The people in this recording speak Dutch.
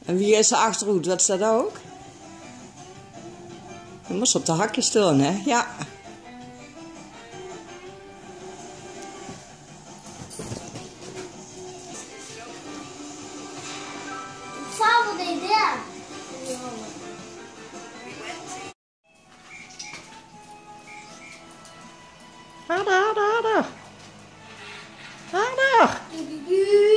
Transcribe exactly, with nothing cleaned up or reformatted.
En wie is er achterhoed? Wat staat dat ook? Je moest op de hakjes staan, hè? Ja. Vader deed dat. Harder, harder, harder. Harder.